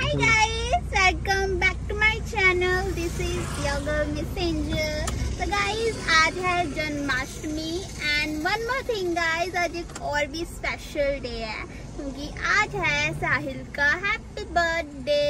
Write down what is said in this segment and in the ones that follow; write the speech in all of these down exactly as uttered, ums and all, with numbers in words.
Hi guys, welcome back to my channel. This is your girl Messenger. So guys, आज है Janmashtami and one more thing guys, आज एक और भी special day है क्योंकि आज है साहिल का हैप्पी बर्थडे।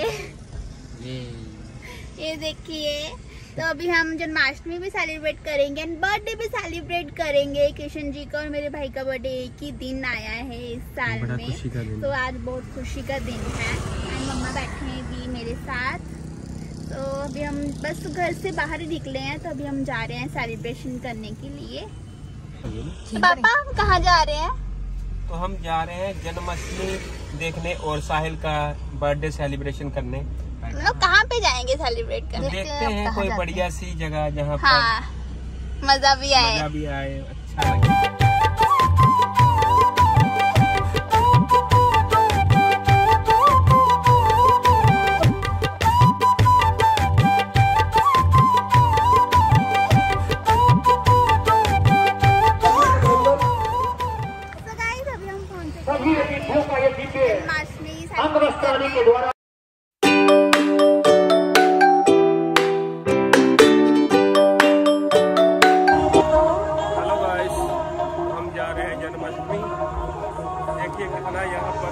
ये देखिए, तो अभी हम जन्माष्टमी भी सेलिब्रेट करेंगे एंड बर्थडे भी सेलिब्रेट करेंगे। किशन जी का और मेरे भाई का बर्थडे एक ही दिन आया है इस साल में, तो आज बहुत खुशी का दिन है एंड मम्मा बैठे हैं भी मेरे साथ। तो अभी हम बस घर से बाहर ही निकले हैं, तो अभी हम जा रहे हैं सेलिब्रेशन करने के लिए। तो पापा हम कहाँ जा रहे हैं? तो हम जा रहे हैं जन्माष्टमी देखने और साहिल का बर्थडे सेलिब्रेशन करने। मतलब कहाँ पे जाएंगे सेलिब्रेट करने? देखते हैं कोई बढ़िया सी जगह जहाँ हाँ, पर मजा भी आए मजा भी आए, अच्छा लगे। तो गाइस अभी हम पहुंचे जन्माष्टमी के द्वारा। देखिए कितना यहाँ पर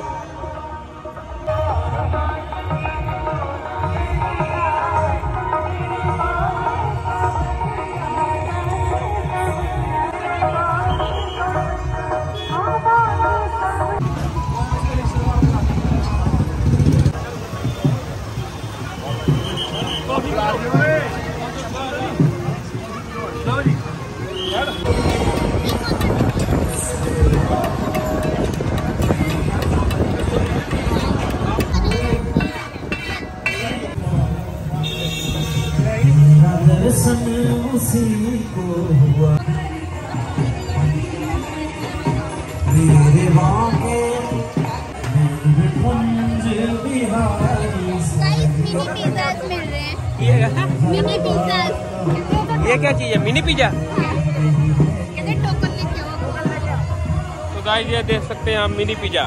मिनी पिज़्ज़ास मिल रहे हैं। Mini pizzas. ये क्या चीज है? Mini pizza. कहते टोकन लेके आओ। तो गाइस ये देख सकते हैं आप मिनी पिज्जा।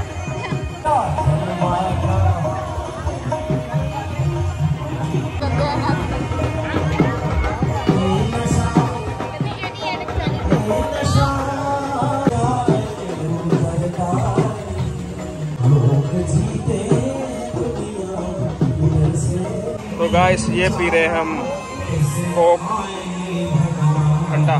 तो गाइस ये पी रहे हम कोक ठंडा।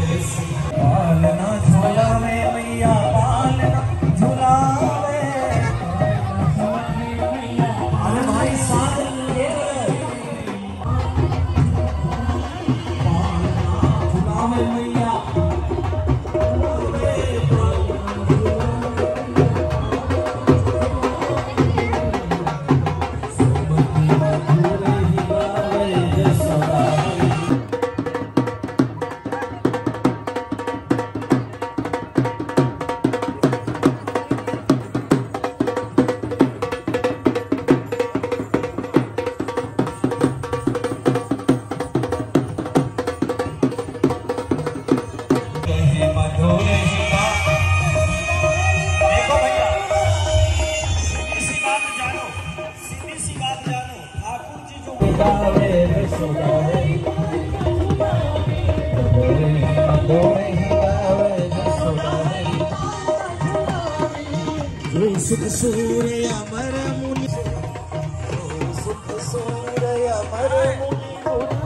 सुख सूर्य अमर मुनि, सुख सूर्य अमर मुनि,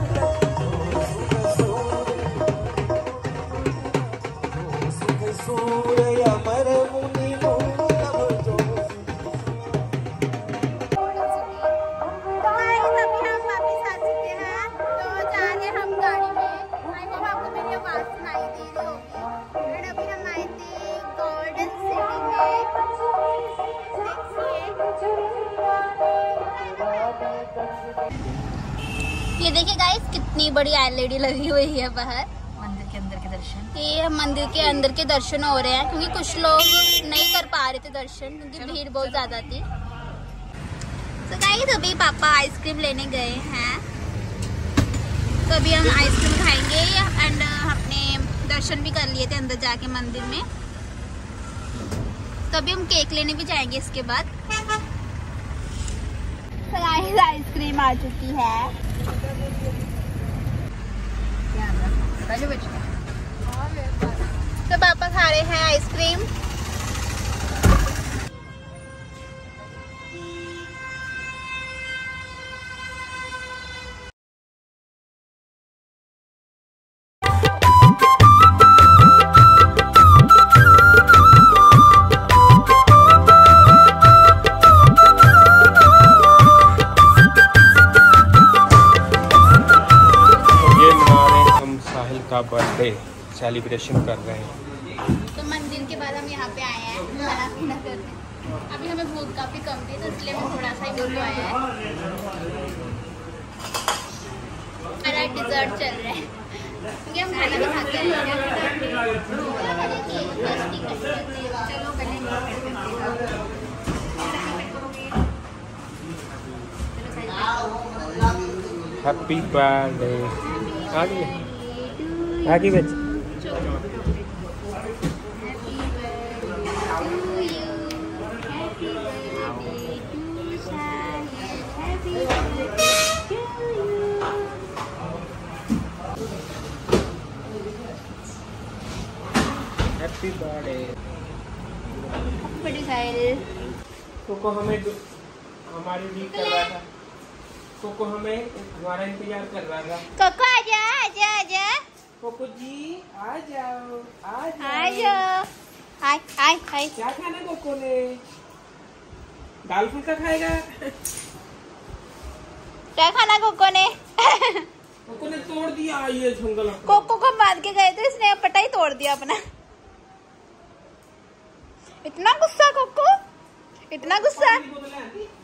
सुख सूर्य अमर मुनि। ये देखिए गाइस कितनी बड़ी एलईडी लगी हुई है बाहर। मंदिर के अंदर के दर्शन, ये मंदिर के अंदर के दर्शन हो रहे हैं क्योंकि कुछ लोग नहीं कर पा रहे थे दर्शन क्योंकि भीड़ बहुत ज्यादा थी। तो गाइस अभी पापा आइसक्रीम लेने गए हैं, तो अभी हम आइसक्रीम खाएंगे एंड अपने दर्शन भी कर लिए थे अंदर जाके मंदिर में। तो अभी हम केक लेने भी जाएंगे इसके बाद। मम्मी आइसक्रीम आ चुकी है। तो पापा खा रहे हैं आइसक्रीम। का बर्थडे सेलिब्रेशन कर रहे हैं। तो मंदिर के बाद हम यहाँ पे आए हैं खाना पीना करने। अभी हमें भूख काफी कम थी तो इसलिए हम थोड़ा सा ही भूख आया है। हमारा डिजर्ट चल रहा है क्योंकि हम खाना भी खाते हैं। चलो पहले हैप्पी बर्थडे आगे आगे बच हैप्पी बर्थडे। कोको हमें हमारे लिए कर रहा था। कोको हमें हमारा इंतजार कर रहा था। कोको आजा आजा आजा। कोको जी आ जाओ आ जाओ। आ जाओ। हाय हाय हाय। क्या खाना कोको ने? दाल फुल्का खाएगा। क्या खाना कोको ने? कोको ने तोड़ दिया ये जंगल। कोको को मार के गए थे इसने पटा ही तोड़ दिया अपना। इतना गुस्सा कोको, इतना गुस्सा।